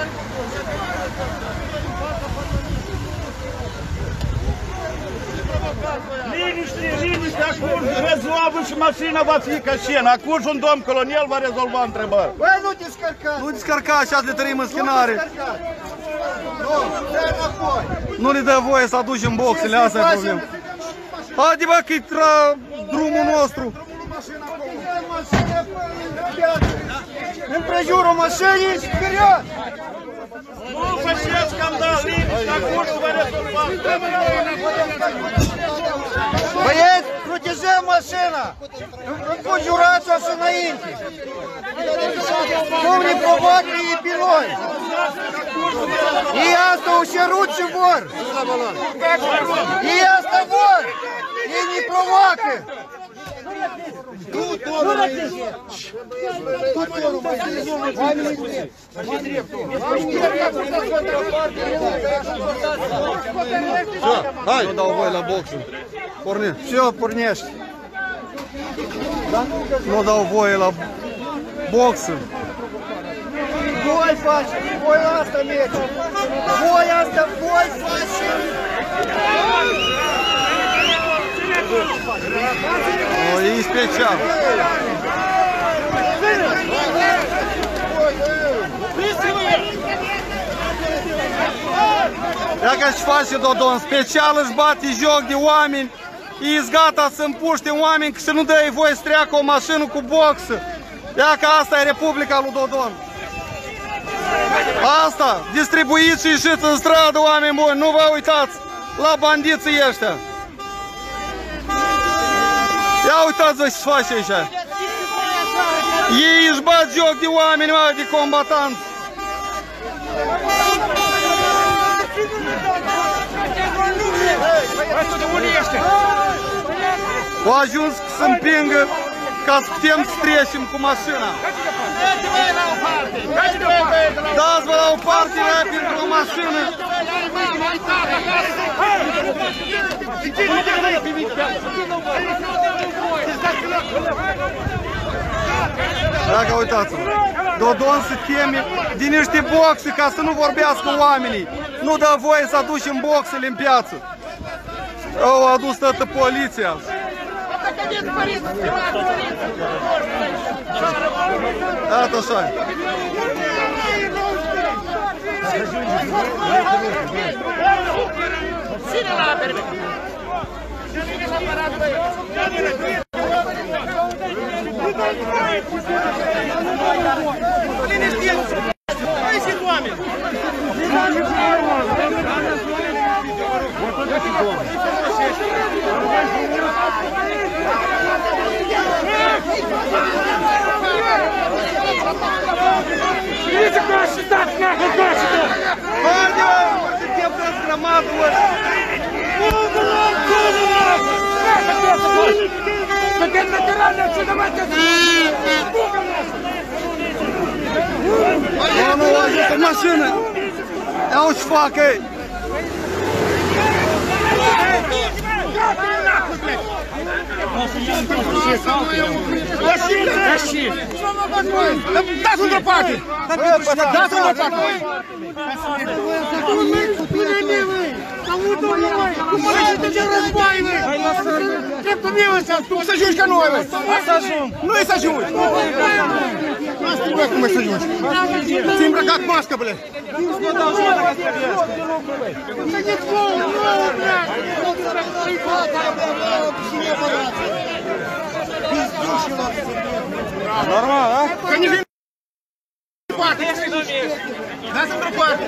Liniște, acum rezolvă și mașina va fi ca șena. Acum un domn colonel va rezolva întrebări. Băi, nu descărcați! Nu descărcați, așa le trăim în schinare. Nu, dă înapoi! Nu ne dă voie să aducem boxele, asta e problema. Haide, bă, că-i drumul nostru. Împrejurul mașinii și period! Nu faceți scandal, liniște, acum va rezolva. Băieți, protejăm mașina! Înconjurați-o și înainte! Nu ne provoacă ei pe noi! Ei asta o cerut și vor! Ei asta vor! Ei ne provoacă! Hai! Nu dau voie la boxul. Pornești. Ce pornești? Nu dau voie la boxul. Voi faceți! Voi asta merge! Voi asta! Voi faceți! O, e special. Dacă își face Dodon, special își bate joc de oameni, e gata să împuște oameni că să nu dă voie să treacă o mașină cu boxă. Ia că asta e Republica lui Dodon. Asta, distribuiți și ieșiți în stradă, oameni buni, nu vă uitați la bandiții ăștia. Ia uitați-vă ce se face aici. Ei își bat joc de oameni, de combatanți. Au ajuns să împingă ca să putem să trecem cu mașina. Dați-vă la o parte, pentru o mașină. Dacă uitați-vă, Dodon se teme din niște boxe ca să nu vorbească oamenii. Nu dă voie să aducem boxele în piață. Au adus toată poliția. Iată așa. Nu, ajută mașină! Ia-o și facă ei! Dați într-o parte! Dați într-o parte! Cum să război, măi! Dreptul meu ăsta, tu să ajungi ca noi, măi! Nu e să ajungi! Asta e, bă, cum e să ajungi! Ți-ai îmbrăcat mască, băle! Normal, da? Că nici în parte! Dați într-o parte!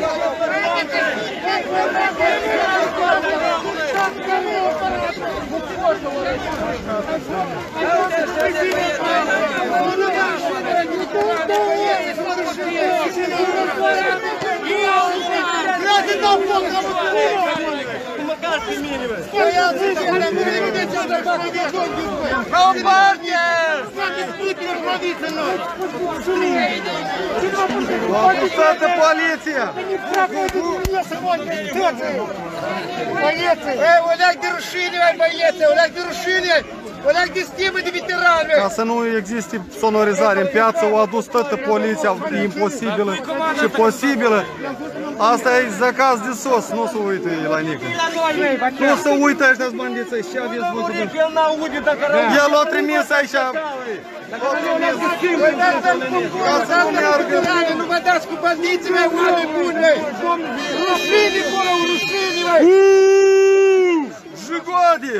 Лапусата полиция! Полиция! Эй, Олег, де рушили, бойцы! Олег, де рушили! Олег, де стимы, де ветераны! ca să nu existe sonorizare în piață, au adus toată poliția imposibilă și posibilă. Asta e zakaz de sos, nu se uită la nică. Nu se uită ăștia bandiții, și aveți voi cuvânt. El l-a trimis aici. Ca să nu meargă. Nu vă dați cu bandiții, mei, oameni buni, mei! Rușini, acolo, rușini, mei! Jigode!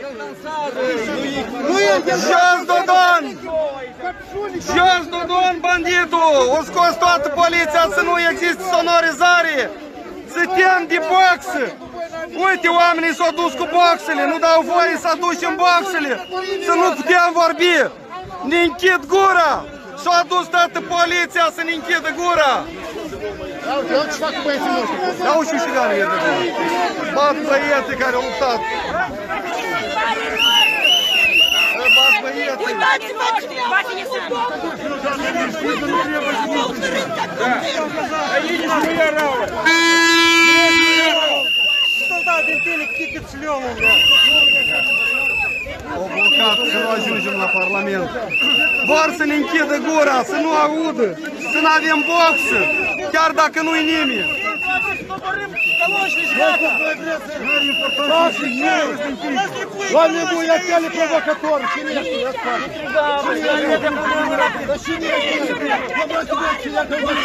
Jos Dodon! Jos Dodon, banditul! O scos toată poliția să nu existe sonorizare! Să tem de boxă! Uite, oamenii s-au dus cu boxele, nu dau voie să aducem boxele! Să nu putem vorbi! Ne închid gura! S-a dus toată poliția să ne închidă gura! Eu ce fac cu băieții noștri? Dau și ușigare de acolo! Bat băieții care au luptat! Bat băieții! Uitați-vă ce face să Aici nu erau! Солдат din tine, chică țleomul, bă! Au blocat să nu ajungem la Parlament. Vor să ne închidă gura, să nu audă, să nu avem boxă, chiar dacă nu-i nimeni. Oameni buni, ia tele provocatori, cine este? Ia spate. Dar cine este? Cine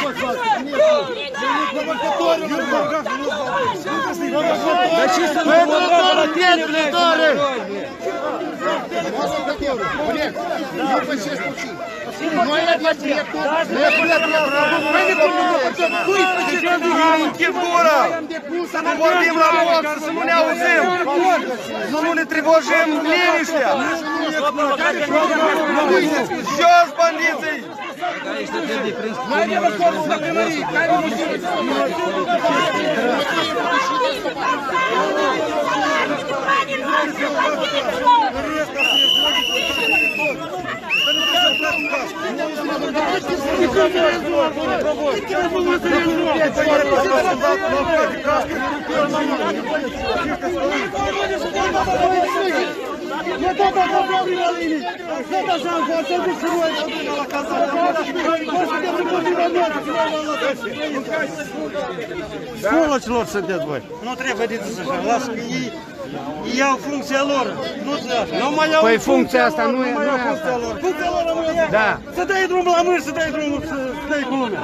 Dar ce să nu vorbească la tine, blădare? Nu pășesc puțin. Noi le plătim. Închid gura! Să nu vorbim la boxă, să nu ne auzim! Să nu ne trivojim liniștea! Jos bandiții! Mai ne lăsăm la primării, care nu știu. Scolocilor sunteți voi! Nu trebuie de zis așa, lasă că ei iau funcția lor, nu-ți lasă. Nu mai iau Păi funcția asta nu e Funcția lor, funcția lor rămâne. Da. Să dai drumul la mâini, să dai drumul, să dai cu lumea.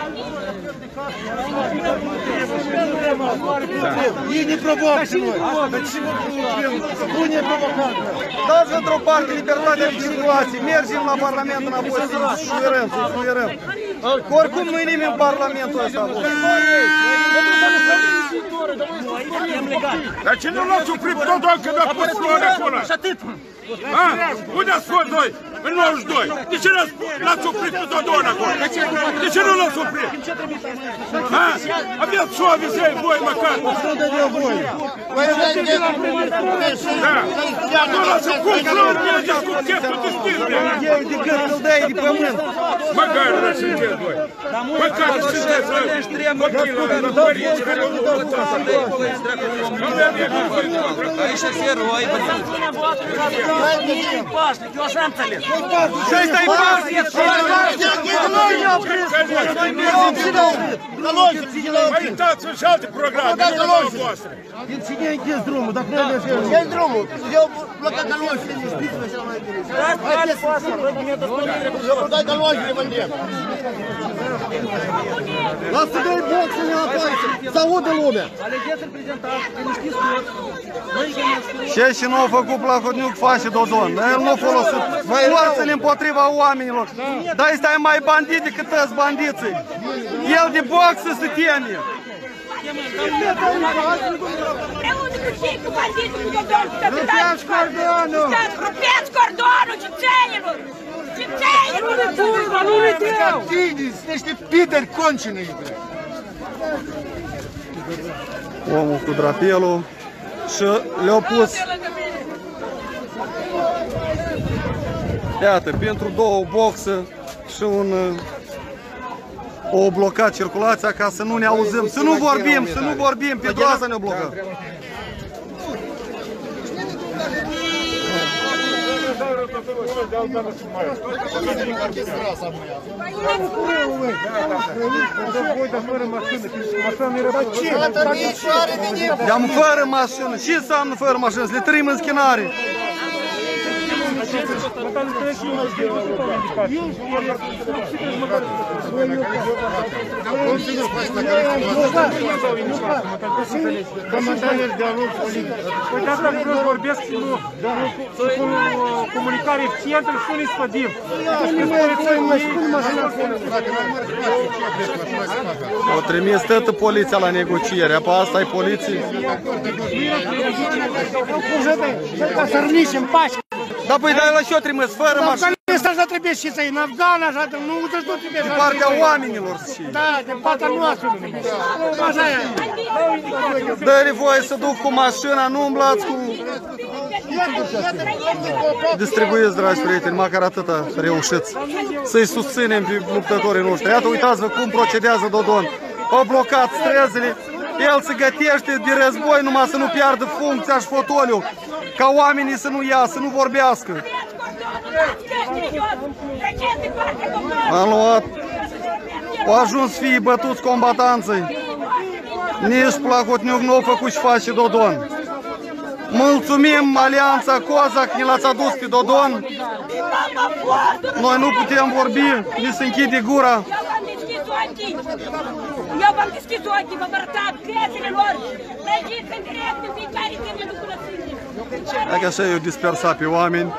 Ei ne provoacă și noi. Nu ne provocați. Dați într-o parte libertatea de circulație, mergem la Parlament înapoi să șuierăm, să șuierăm. Oricum nu-i nimeni în Parlamentul ăsta. Dar cine nu l-ați oprit pe Dodon când a pus flori acolo? Și atât! Unde ați fost voi? În 92! De ce l-ați oprit pe Dodon acolo? De ce nu l-ați oprit? Aveți șoavizei voi măcar! Nu dă de voi. Da! Nu lasă cum flori, mergeți cu cheful de stilbe! Ei de gât, îl dai de pământ. Măcar nu sunteți voi! Măcar nu sunteți copilă la părinți care nu vă lăsați! Aici e eroi, pașnic, eu așa am înțeles. Și ăsta-i pașnic! Mai uitați-vă și alte programe, nu la voastre! Cine a închis drumul? Dacă nu merge el. Ce drumul? Eu blocat calonjile, știți-vă cel mai bine. Eu blocat calonjile, mă îndemn. Lasă doi boxele la toate, să audă lumea. Ce și nu a făcut Plahotniuc face Dodon? El nu a folosit forțele împotriva oamenilor. Dar ăsta e mai bandit decât toți bandiții. El de boxă se teme. Împreună cu cei cu bandiții, cu Dodon, cu capitanii, rupeți cordonul cetățenilor! Cetățenilor! Nu le dau! Sunt niște pideri concine. Omul cu drapelul și le-au pus. Iată, pentru două boxe și o blocat circulația ca să nu ne auzim, să nu vorbim, pentru asta ne-o blocat. Am fără mașină. Ce înseamnă fără mașină? Să le trăim în schinare. Păi de asta vreau să vorbesc și nu cu comunicare eficientă și nu-i spădim. O trimis toată poliția la negociere, pe asta e poliție. Da, păi, dar la ce o trimis? Fără mașină? Asta trebuie și să-i în Afgan, așa, nu trebuie. De partea oamenilor și... Da, de partea noastră. Așa e. Dă-le voie să duc cu mașina, nu umblați cu... Distribuiți, dragi prieteni, măcar atâta reușiți. Să-i susținem pe luptătorii noștri. Iată, uitați-vă cum procedează Dodon. Au blocat străzile, el se gătește de război numai să nu piardă funcția și fotoliu. Ca oamenii să nu iasă, să nu vorbească. Am luat. Au ajuns fiii bătuți combatanței. Nici Plahotniuc nu a făcut și face Dodon. Mulțumim Alianța Cozac, ne l-ați adus pe Dodon. Noi nu putem vorbi, ne se închide gura. Eu v-am deschis ochii, v-am arătat crețele lor. Mergiți în direct în fiecare zi de lucrățenie. Dacă așa eu dispersat pe oameni.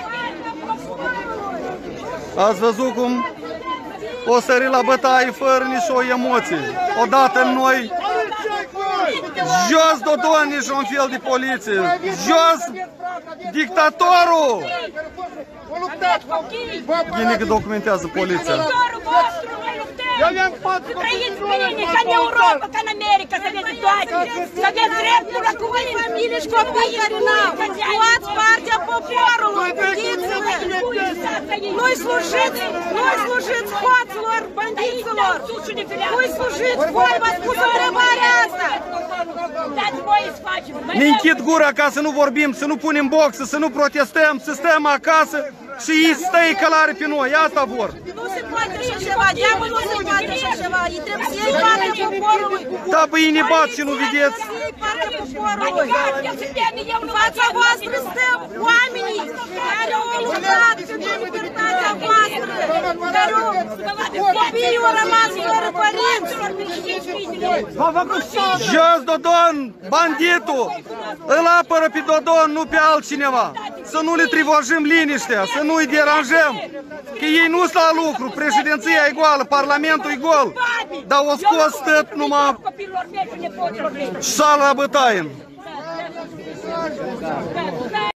Ați văzut cum o sări la bătaie fără nici o emoție. Odată în noi, jos Dodon, nici un fel de poliție. Jos dictatorul! Gine că documentează poliția. Trăiți bine, ca în Europa, ca în America, să aveți toate. Să aveți dreptul la cuvânt. Familii și copii care n-au. Luați partea poporului, gândiți-vă. Nu-i slujiți hoților, bandiților. Nu-i slujiți voi, v-ați pus întrebarea asta. Dați voie să facem. Ne închid gura ca să nu vorbim, să nu punem boxe, să nu protestăm, să stăm acasă și ei stă-i călare pe noi. Asta vor. Nu se poate așa ceva, diavolul nu se poate așa ceva. Ei trebuie să iei partea poporului. Da, băi, ei ne bat și nu vedeți. Să iei partea poporului. În fața voastră stăm oamenii care au luptat pentru libertatea voastră. Care copiii au rămas fără părinți. Jos Dodon, banditul! Îl apără pe Dodon, nu pe altcineva. Să nu le trivojim liniștea, să nu-i deranjăm. Că ei nu sunt la lucru, președinția e goală, parlamentul e gol. Dar o scos tot numai sala la bătaie.